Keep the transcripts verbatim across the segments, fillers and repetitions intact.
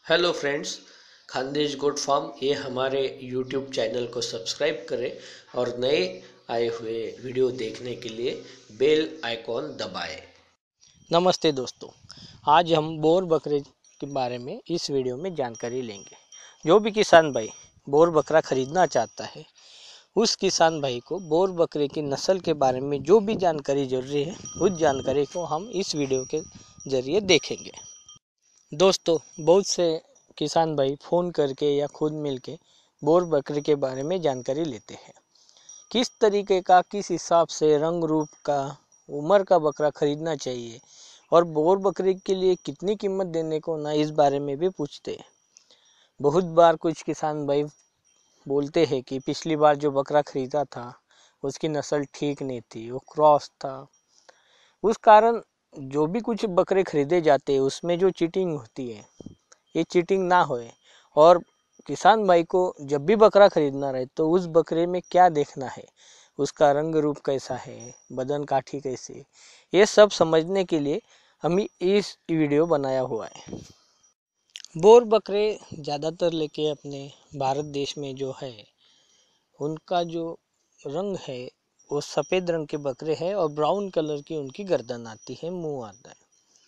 Hello friends, Khandesh goat farm ये हमारे YouTube channel को सब्सक्राइब करें और नए आए हुए वीडियो देखने के लिए बेल आइकॉन दबाएं। नमस्ते दोस्तों, आज हम बोर बकरे के बारे में इस वीडियो में जानकारी लेंगे। जो भी किसान भाई बोर बकरा खरीदना चाहता है उस किसान भाई को बोर बकरे की नस्ल के बारे में जो भी जानकारी जरूरी है उस जानकारी को हम इस वीडियो के जरिए देखेंगे। दोस्तों, बहुत से किसान भाई फ़ोन करके या खुद मिलके बोर बकरे के बारे में जानकारी लेते हैं। किस तरीके का, किस हिसाब से, रंग रूप का, उम्र का बकरा खरीदना चाहिए और बोर बकरे के लिए कितनी कीमत देने को ना, इस बारे में भी पूछते हैं। बहुत बार कुछ किसान भाई बोलते हैं कि पिछली बार जो बकरा खरीदा था उसकी नस्ल ठीक नहीं थी, वो क्रॉस था। उस कारण जो भी कुछ बकरे खरीदे जाते हैं उसमें जो चीटिंग होती है, ये चीटिंग ना होए। और किसान भाई को जब भी बकरा खरीदना रहे तो उस बकरे में क्या देखना है, उसका रंग रूप कैसा है, बदन काठी कैसे, ये सब समझने के लिए हम इस वीडियो बनाया हुआ है। बोर बकरे ज़्यादातर लेके अपने भारत देश में जो है उनका जो रंग है वो सफ़ेद रंग के बकरे हैं और ब्राउन कलर की उनकी गर्दन आती है, मुंह आता है।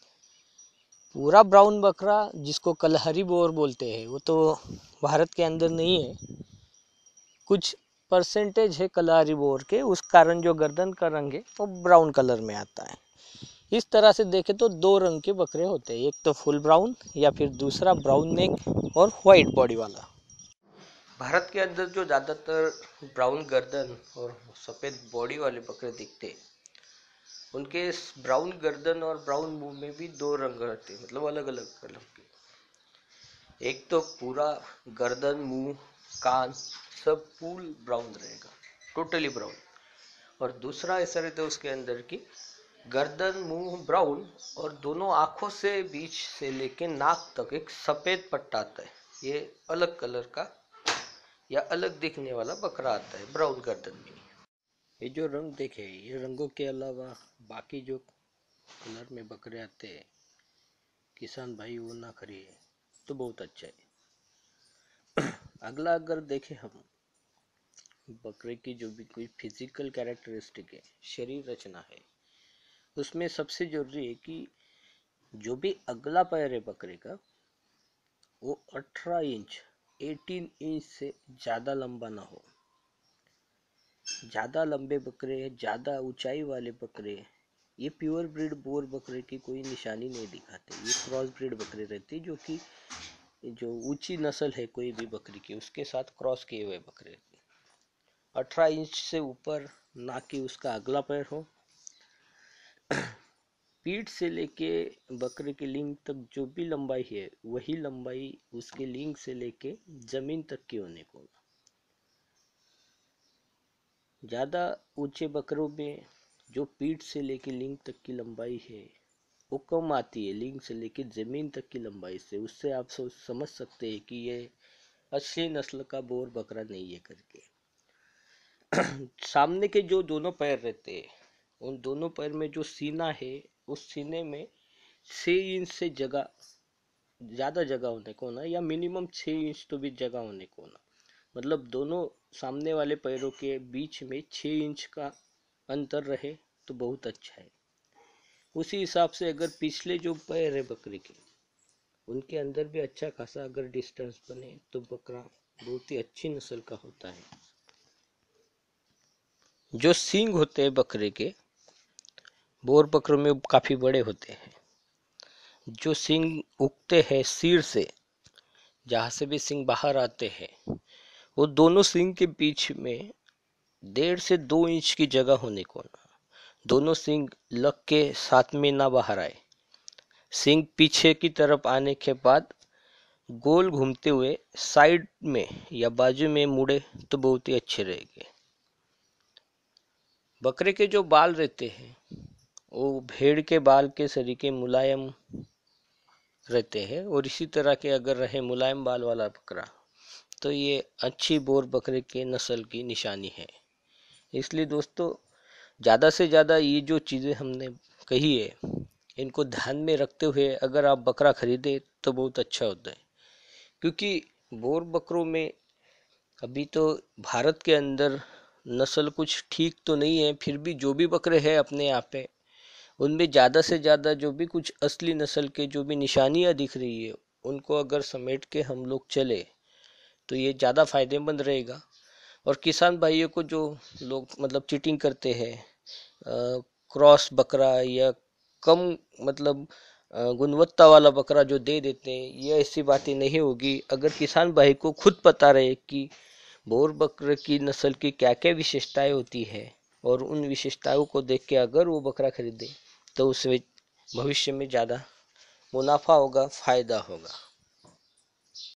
पूरा ब्राउन बकरा जिसको कलहरी बोर बोलते हैं वो तो भारत के अंदर नहीं है, कुछ परसेंटेज है कलहरी बोर के, उस कारण जो गर्दन का रंग है वो ब्राउन कलर में आता है। इस तरह से देखें तो दो रंग के बकरे होते हैं, एक तो फुल ब्राउन या फिर दूसरा ब्राउन नेक और वाइट बॉडी वाला। भारत के अंदर जो ज़्यादातर ब्राउन गर्दन और सफ़ेद बॉडी वाले बकरे दिखते हैं, उनके ब्राउन गर्दन और ब्राउन मुंह में भी दो रंग रहते हैं, मतलब अलग अलग कलर के। एक तो पूरा गर्दन, मुंह, कान सब फुल ब्राउन रहेगा, टोटली ब्राउन। और दूसरा ऐसा रहता है उसके अंदर की गर्दन, मुंह ब्राउन और दोनों आंखों से बीच से लेके नाक तक एक सफेद पट्टा आता है। ये अलग कलर का या अलग दिखने वाला बकरा आता है ब्राउन गर्दन में। ये जो रंग देखे, ये रंगों के अलावा बाकी जो कलर में बकरे आते हैं, किसान भाई वो ना खरीदे तो बहुत अच्छा है। अगला अगर देखें हम बकरे की जो भी कोई फिजिकल कैरेक्टरिस्टिक है, शरीर रचना है, उसमें सबसे जरूरी है कि जो भी अगला पैर है बकरे का वो अठारह इंच अठारह इंच से ज़्यादा लंबा ना हो। ज़्यादा लंबे बकरे, ज़्यादा ऊंचाई वाले बकरे, ये प्योर ब्रीड बोर बकरे की कोई निशानी नहीं दिखाते। ये क्रॉस ब्रीड बकरे रहते जो कि जो ऊंची नस्ल है कोई भी बकरी की उसके साथ क्रॉस किए हुए बकरे रहते। अठारह इंच से ऊपर ना कि उसका अगला पैर हो। पीठ से लेके बकरे की लींग तक जो भी लंबाई है वही लंबाई उसके लींग से लेके जमीन तक की होने को। ज़्यादा ऊंचे बकरों में जो पीठ से लेके लींग तक की लंबाई है वो कम आती है लींग से लेके ज़मीन तक की लंबाई से। उससे आप सोच समझ सकते हैं कि ये असली नस्ल का बोर बकरा नहीं है करके। सामने के जो दोनों पैर रहते हैं उन दोनों पैर में जो सीना है उस सीने में छः इंच से जगह ज़्यादा जगह होने को ना, या मिनिमम छः इंच तो भी जगह होने को ना, मतलब दोनों सामने वाले पैरों के बीच में छः इंच का अंतर रहे तो बहुत अच्छा है। उसी हिसाब से अगर पिछले जो पैर है बकरी के उनके अंदर भी अच्छा खासा अगर डिस्टेंस बने तो बकरा बहुत ही अच्छी नस्ल का होता है। जो सींग होते हैं बकरे के बोर बकरों में काफ़ी बड़े होते हैं। जो सींग उगते हैं सिर से, जहाँ से भी सींग बाहर आते हैं, वो दोनों सींग के बीच में डेढ़ से दो इंच की जगह होने को ना, दोनों सींग लग के साथ में ना बाहर आए। सींग पीछे की तरफ आने के बाद गोल घूमते हुए साइड में या बाजू में मुड़े तो बहुत ही अच्छे रहेंगे। बकरे के जो बाल रहते हैं वो भेड़ के बाल के सरीके मुलायम रहते हैं और इसी तरह के अगर रहे मुलायम बाल वाला बकरा तो ये अच्छी बोर बकरे के नस्ल की निशानी है। इसलिए दोस्तों, ज़्यादा से ज़्यादा ये जो चीज़ें हमने कही है इनको ध्यान में रखते हुए अगर आप बकरा खरीदे तो बहुत अच्छा होता है। क्योंकि बोर बकरों में अभी तो भारत के अंदर नस्ल कुछ ठीक तो नहीं है, फिर भी जो भी बकरे हैं अपने यहाँ पे, उनमें ज़्यादा से ज़्यादा जो भी कुछ असली नस्ल के जो भी निशानियाँ दिख रही है, उनको अगर समेट के हम लोग चले तो ये ज़्यादा फायदेमंद रहेगा। और किसान भाइयों को जो लोग मतलब चीटिंग करते हैं, क्रॉस बकरा या कम मतलब अ, गुणवत्ता वाला बकरा जो दे देते हैं, ये ऐसी बातें नहीं होगी। अगर किसान भाई को खुद पता रहे कि बोर बकरे की नस्ल की क्या क्या विशेषताएं होती है, और उन विशेषताओं को देख के अगर वो बकरा खरीदे तो उसमें भविष्य में ज़्यादा मुनाफा होगा, फायदा होगा।